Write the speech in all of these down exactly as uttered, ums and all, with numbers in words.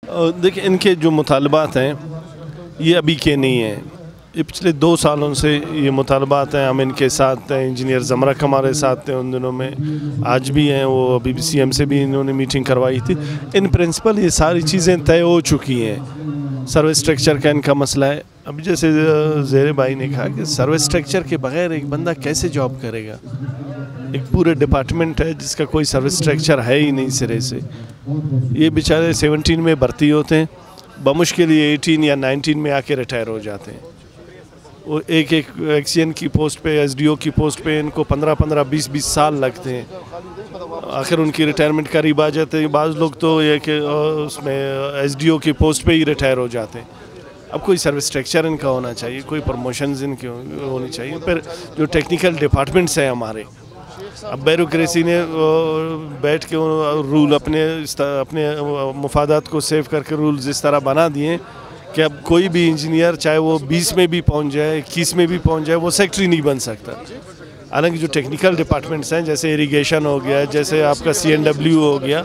देखिए, इनके जो मुतालबात हैं ये अभी के नहीं हैं, ये पिछले दो सालों से ये मुतालबात हैं। हम इनके साथ हैं, इंजीनियर ज़मरक हमारे साथ थे उन दिनों में, आज भी हैं। वो अभी भी सी एम से भी इन्होंने मीटिंग करवाई थी। इन प्रिंसिपल ये सारी चीज़ें तय हो चुकी हैं। सर्विस स्ट्रक्चर का इनका मसला है। अभी जैसे ज़ैरे भाई ने कहा कि सर्विस स्ट्रक्चर के बगैर एक बंदा कैसे जॉब करेगा। एक पूरे डिपार्टमेंट है जिसका कोई सर्विस स्ट्रक्चर है ही नहीं सिरे से। ये बेचारे सेवनटीन में भर्ती होते हैं, बमुश्किल ये एटीन या नाइनटीन में आके रिटायर हो जाते हैं। वो एक एक एक्सीएन की पोस्ट पे, एसडीओ की पोस्ट पे इनको पंद्रह पंद्रह बीस बीस साल लगते हैं। आखिर उनकी रिटायरमेंट करीब आ जाते हैं। बाज़ लोग तो ये कि उसमें एसडीओ की पोस्ट पे ही रिटायर हो जाते हैं। अब कोई सर्विस स्ट्रक्चर इनका होना चाहिए, कोई प्रमोशंस इनकी होनी चाहिए। फिर जो टेक्निकल डिपार्टमेंट्स हैं हमारे, अब ब्यूरोक्रेसी ने बैठ के रूल अपने अपने मुफादात को सेव करके रूल्स इस तरह बना दिए कि अब कोई भी इंजीनियर चाहे वो बीस में भी पहुंच जाए, इक्कीस में भी पहुंच जाए, वो सेक्रेटरी नहीं बन सकता। हालांकि जो टेक्निकल डिपार्टमेंट्स हैं, जैसे इरिगेशन हो गया, जैसे आपका सी एन डब्ल्यू हो गया,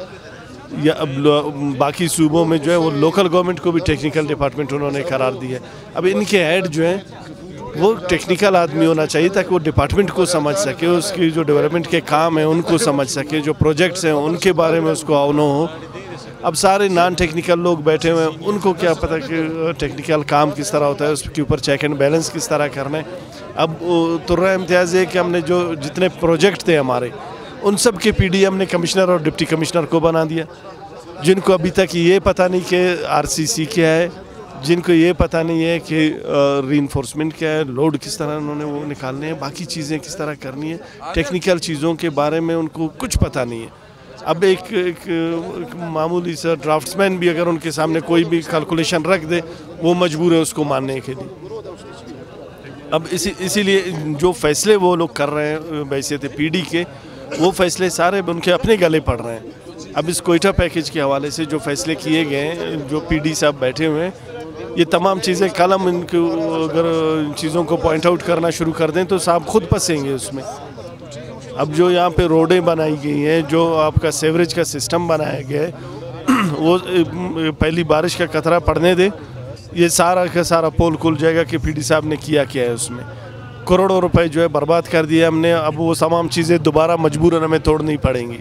या अब बाकी सूबों में जो है वो लोकल गवर्नमेंट को भी टेक्निकल डिपार्टमेंट उन्होंने करार दिया है। अब इनके हेड जो हैं वो टेक्निकल आदमी होना चाहिए ताकि वो डिपार्टमेंट को समझ सके, उसकी जो डेवलपमेंट के काम हैं उनको समझ सके, जो प्रोजेक्ट्स हैं उनके बारे में उसको अवनो हो। अब सारे नॉन टेक्निकल लोग बैठे हुए हैं, उनको क्या पता कि टेक्निकल काम किस तरह होता है, उसके ऊपर चेक एंड बैलेंस किस तरह करना है। अब तुर्रा इम्तियाज़ है कि हमने जो जितने प्रोजेक्ट थे हमारे, उन सब के पी डी हमने कमिश्नर और डिप्टी कमिश्नर को बना दिया, जिनको अभी तक ये पता नहीं कि आर सी सी क्या है, जिनको ये पता नहीं है कि रीइंफोर्समेंट क्या है, लोड किस तरह उन्होंने वो निकालने हैं, बाकी चीज़ें किस तरह करनी है, टेक्निकल चीज़ों के बारे में उनको कुछ पता नहीं है। अब एक, एक, एक मामूली सा ड्राफ्ट्समैन भी अगर उनके सामने कोई भी कैलकुलेशन रख दे, वो मजबूर है उसको मानने के लिए। अब इसी इसीलिए जो फैसले वो लोग कर रहे हैं बैसियत पीडी के, वो फैसले सारे उनके अपने गले पड़ रहे हैं। अब इस कोयटा पैकेज के हवाले से जो फैसले किए गए हैं, जो पीडी साहब बैठे हुए हैं, ये तमाम चीज़ें कल हम इनको अगर इन चीज़ों को पॉइंट आउट करना शुरू कर दें तो साहब खुद फंसेंगे उसमें। अब जो यहाँ पे रोडें बनाई गई हैं, जो आपका सेवरेज का सिस्टम बनाया गया है, वो पहली बारिश का कतरा पड़ने दे, ये सारा का सारा पोल खुल जाएगा कि पीडी साहब ने किया क्या है। उसमें करोड़ों रुपए जो है बर्बाद कर दिए हमने। अब वो तमाम चीज़ें दोबारा मजबूरन हमें तोड़नी पड़ेंगी।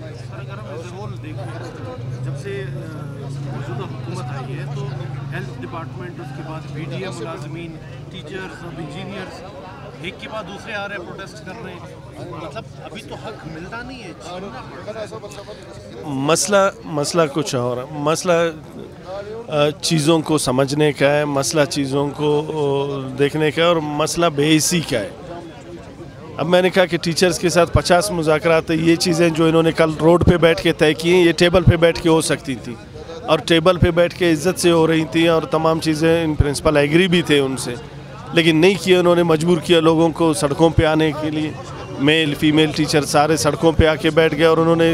डिपार्टमेंट, उसके बाद मीडिया मुलाजमीन, टीचर्स, सब इंजीनियर्स एक के बाद दूसरे आ रहे हैं, प्रोटेस्ट कर रहे हैं। मतलब अभी तो हक मिलता नहीं है। मसला मसला कुछ और है। मसला चीज़ों को समझने का है, मसला चीज़ों को देखने का है, और मसला बेइसी का है। अब मैंने कहा कि टीचर्स के साथ पचास मुज़ाकरात, ये चीज़ें जो इन्होंने कल रोड पे बैठ के तय की हैं, ये टेबल पे बैठ के हो सकती थी, और टेबल पे बैठ के इज़्ज़त से हो रही थी, और तमाम चीज़ें इन प्रिंसिपल एग्री भी थे उनसे, लेकिन नहीं किया। उन्होंने मजबूर किया लोगों को सड़कों पे आने के लिए। मेल फीमेल टीचर सारे सड़कों पे आके बैठ गए, और उन्होंने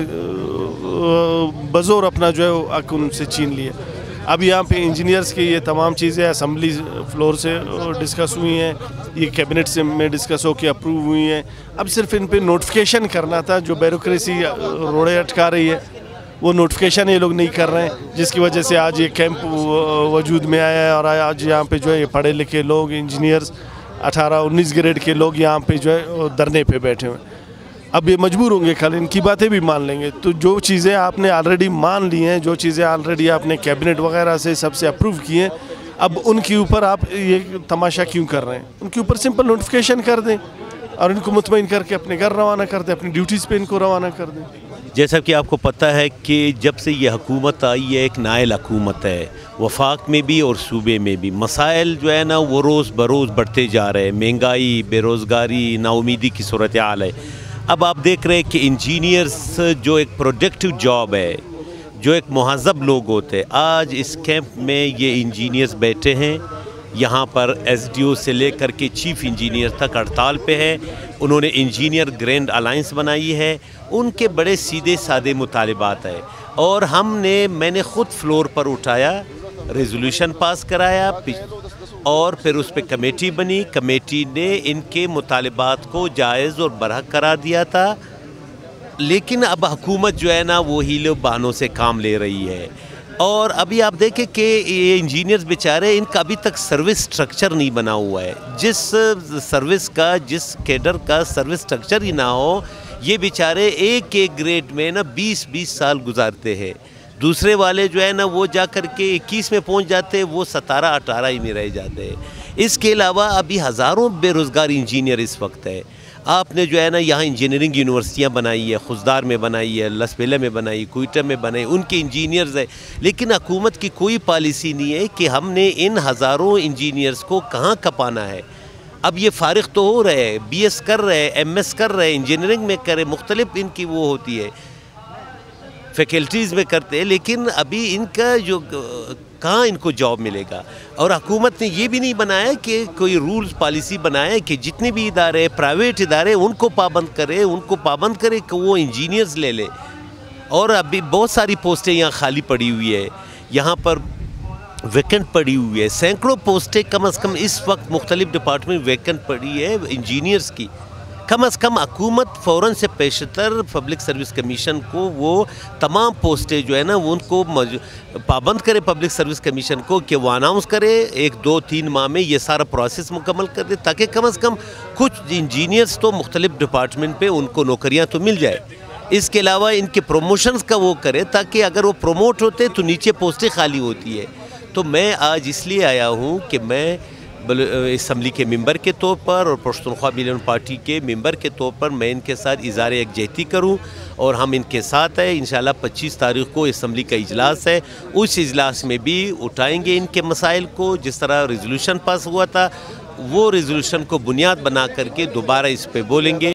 बज़ोर अपना जो है हक उनसे छीन लिया। अब यहाँ पे इंजीनियर्स की ये तमाम चीज़ें असम्बली फ्लोर से डिस्कस हुई हैं, ये कैबिनेट से में डिस्कस होकर अप्रूव हुई हैं। अब सिर्फ इन पे नोटिफिकेशन करना था। जो ब्यूरोक्रेसी रोड़े अटका रही है, वो नोटिफिकेशन ये लोग नहीं कर रहे हैं, जिसकी वजह से आज ये कैंप वजूद में आया है। और आज यहाँ पे जो है ये पढ़े लिखे लोग, इंजीनियर्स, अठारह उन्नीस ग्रेड के लोग यहाँ पे जो है धरने पे बैठे हुए हैं। अब ये मजबूर होंगे, कल इनकी बातें भी मान लेंगे। तो जो चीज़ें आपने ऑलरेडी मान ली हैं, जो चीज़ें ऑलरेडी आपने कैबिनेट वगैरह से सबसे अप्रूव की हैं, अब उनके ऊपर आप ये तमाशा क्यों कर रहे हैं? उनके ऊपर सिंपल नोटिफिकेशन कर दें और इनको मुतमईन करके अपने घर रवाना कर दें, अपनी ड्यूटीज़ पे इनको रवाना कर दें। जैसा कि आपको पता है कि जब से ये हुकूमत आई है, एक नायल हुकूमत है, वफाक में भी और सूबे में भी मसाइल जो है ना वो रोज़ बरोज़ बढ़ते जा रहे हैं। महंगाई, बेरोज़गारी, नाउमीदी की सूरत हाल है। अब आप देख रहे हैं कि इंजीनियर्स जो एक प्रोडक्टिव जॉब है, जो एक मुहज़्ज़ब लोग होते हैं, आज इस कैंप में ये इंजीनियर्स बैठे हैं। यहाँ पर एसडीओ से लेकर के चीफ इंजीनियर तक हड़ताल पे है। उन्होंने इंजीनियर ग्रैंड अलायंस बनाई है। उनके बड़े सीधे सादे मुतालिबात है, और हमने मैंने ख़ुद फ्लोर पर उठाया, रेजोल्यूशन पास कराया, और फिर उस पर कमेटी बनी। कमेटी ने इनके मुतालिबात को जायज़ और बरहक करार दिया था। लेकिन अब हुकूमत जो है ना वो हीले बहानों से काम ले रही है। اور ابھی آپ دیکھیں کہ یہ انجینئرز بیچارے ان کا ابھی تک سروس سٹرکچر نہیں بنا ہوا ہے. جس سروس کا جس کیڈر کا سروس سٹرکچر ہی نہ ہو یہ بیچارے ایک ایک گریڈ میں نا بیس بیس سال گزارتے ہیں. دوسرے والے جو ہے نا وہ جا کر کے اکیس میں پہنچ جاتے ہیں, وہ ستارہ اٹھارہ ہی میں رہ جاتے ہیں. اس کے علاوہ ابھی ہزاروں بے روزگار انجینئر اس وقت ہے. آپ نے جو ہے نا یہاں انجینئرنگ یونیورسٹیاں بنائی ہے, خزدار میں بنائی ہے, لسپیلے میں بنائی, کوئٹہ میں بنائی, ان کے انجینئرز ہیں. لیکن حکومت کی کوئی پالیسی نہیں ہے کہ ہم نے ان ہزاروں انجینئرز کو کہاں کپانا ہے. اب یہ فارغ تو ہو رہے, بی ایس کر رہے, ایم ایس کر رہے, انجینئرنگ میں کرے, مختلف ان کی وہ ہوتی ہے فیکلٹیز میں کرتے ہیں, لیکن ابھی ان کا جو کہاں ان کو جاب ملے گا. اور حکومت نے یہ بھی نہیں بنایا کہ کوئی رولز پالیسی بنائے کہ جتنے بھی ادارے پرائیویٹ ادارے ان کو پابند کرے ان کو پابند کرے کہ وہ انجینئرز لے لے. اور ابھی بہت ساری پوسٹیں یہاں خالی پڑی ہوئی ہے, یہاں پر ویکنٹ پڑی ہوئی ہے, سینکڑوں پوسٹیں کم از کم اس وقت مختلف ڈپارٹمنٹ ویکنٹ پڑی ہے انجینئرز کی. کم از کم حکومت فوراً سے پیشتر پبلک سروس کمیشن کو وہ تمام پوسٹیں جو ہے نا وہ ان کو پابند کرے, پبلک سروس کمیشن کو کہ وہ اناؤنس کرے ایک دو تین ماہ میں یہ سارا پروسیس مکمل کر دے, تاکہ کم از کم کچھ انجینئرز تو مختلف ڈپارٹمنٹ پہ ان کو نوکریاں تو مل جائے. اس کے علاوہ ان کے پروموشنز کا وہ کرے تاکہ اگر وہ پروموٹ ہوتے تو نیچے پوسٹیں خالی ہوتی ہے. تو میں آج اس لیے آیا ہوں کہ میں اسمبلی کے ممبر کے طور پر اور پشتونخوا ملن پارٹی کے ممبر کے طور پر میں ان کے ساتھ اظہار یکجہتی کروں, اور ہم ان کے ساتھ ہیں. انشاءاللہ پچیس تاریخ کو اسمبلی کا اجلاس ہے, اس اجلاس میں بھی اٹھائیں گے ان کے مسائل کو. جس طرح ریزولوشن پاس ہوا تھا وہ ریزولوشن کو بنیاد بنا کر کے دوبارہ اس پہ بولیں گے.